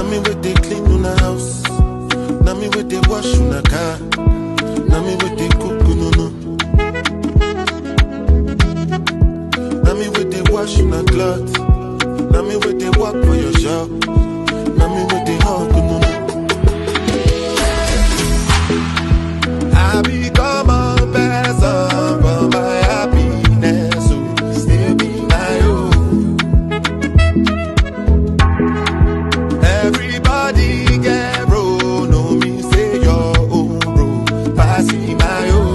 me with they clean on the house. Now me with they wash on the car. Now me with they cook no no. Now me with they wash on the cloth. Now me with they walk for your shop. Now me with they hug no no. I become a person for my happiness, so still be my own. Everybody get bro, no me say your own bro, pass me my own.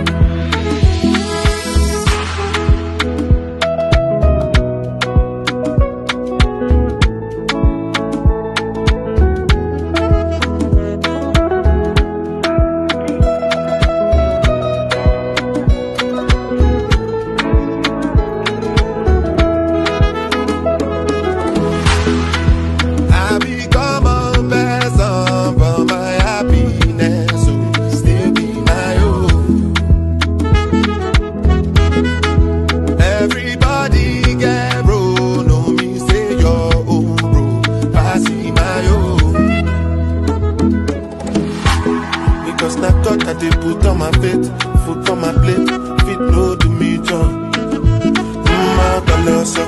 That they put on my plate, food on my plate, fit no do me John. My colossal.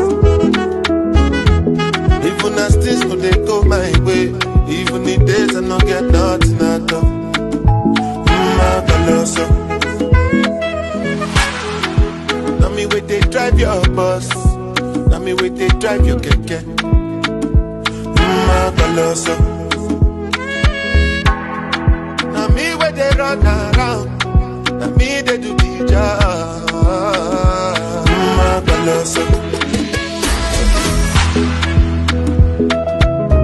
Even as this no they go my way, even the days I no get nothing at all. My colossal. Now me wait they drive your bus, now me wait they drive your keke. My colossal. They run around, and me they do the job. My colossal.